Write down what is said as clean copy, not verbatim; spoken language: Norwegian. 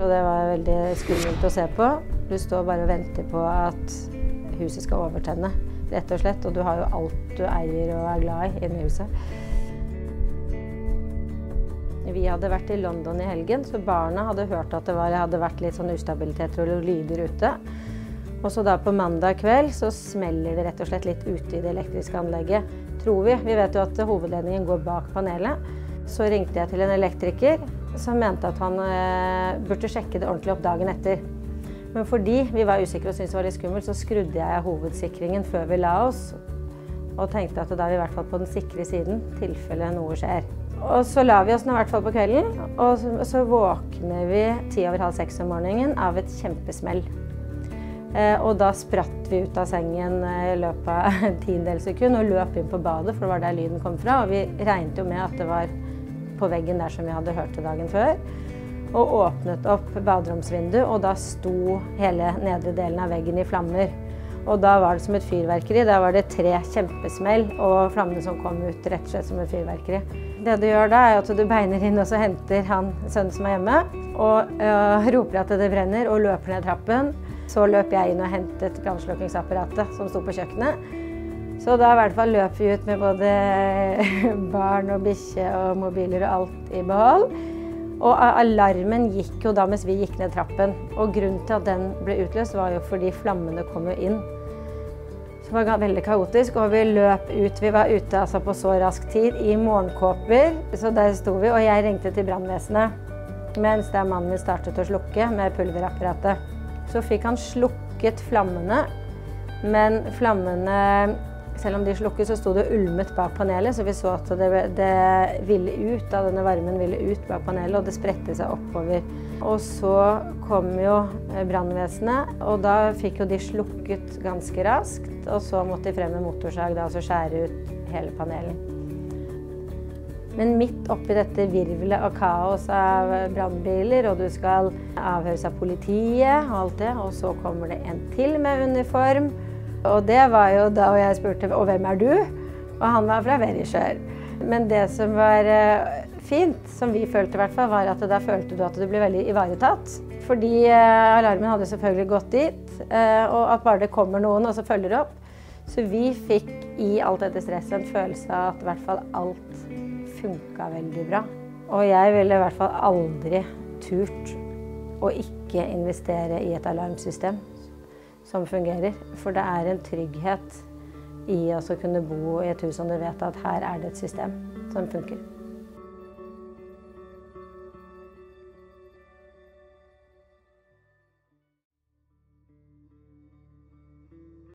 Og det var veldig skummelt å se på. Du står bare og venter på at huset skal overtenne, rett og slett. Og du har jo alt du eier og er glad i inne i huset. Vi hadde vært i London i helgen, så barna hadde hørt at det hadde vært litt sånn ustabiliteter og lyder ute. Og så da på mandag kveld så smeller det rett og slett litt ute i det elektriske anlegget, tror vi. Vi vet jo at hovedledningen går bak panelet. Så ringte jeg til en elektriker som mente at han burde sjekke det ordentlig opp dagen etter. Men fordi vi var usikre og syntes det var litt skummelt, så skrudde jeg av hovedsikringen før vi la oss. Og tenkte at da er vi i hvert fall på den sikre siden, tilfelle noe skjer. Og så la vi oss nå i hvert fall på kvelden, og så våkner vi 5:10 om morgenen av et kjempesmell. Og da spratt vi ut av sengen i løpet av en tiendedels sekund og løp inn på badet, for det var der lyden kom fra. Og vi regnet jo med at det var på veggen der som vi hadde hørt det dagen før. Og åpnet opp baderomsvinduet, og da sto hele nedre delen av veggen i flammer. Og da var det som et fyrverkeri. Da var det 3 kjempesmell, og flammene som kom ut rett og slett som et fyrverkeri. Det du gjør da, er at du beiner inn og så henter sønnen som er hjemme, og roper at det brenner, og løper ned trappen. Så løp jeg inn og hentet brannslukningsapparatet som sto på kjøkkenet. Så da i hvert fall løp vi ut med både barn og bikkje og mobiler og alt i behold. Og alarmen gikk jo da mens vi gikk ned trappen. Og grunnen til at den ble utløst var jo fordi flammene kom jo inn. Så det var veldig kaotisk, og vi løp ut. Vi var ute altså på så rask tid i morgenkåper, så der sto vi, og jeg ringte til brannvesenet. Mens der mannen min startet å slukke med pulverapparatet. Så fikk han slukket flammene, men flammene, selv om de slukket, så sto det ulmet bak panelet, så vi så at det ville ut, da denne varmen ville ut bak panelet, og det spredte seg oppover. Og så kom jo brannvesenet, og da fikk jo de slukket ganske raskt, og så måtte de frem med motorsag da, og så skjære ut hele panelen. Men midt oppi dette virvelet og kaos av brannbiler, og du skal avhøres av politiet og alt det, og så kommer det en til med uniform. Og det var jo da jeg spurte, og hvem er du? Og han var fra Verisjør. Men det som var fint, som vi følte i hvert fall, var at da følte du at du ble veldig ivaretatt. Fordi alarmen hadde selvfølgelig gått dit, og at bare det kommer noen og så følger opp. Så vi fikk i alt dette stresset en følelse av at i hvert fall alt funket veldig bra. Og jeg ville i hvert fall aldri turt å ikke investere i et alarmsystem som fungerer. For det er en trygghet i å kunne bo i et hus som du vet at her er det et system som funker.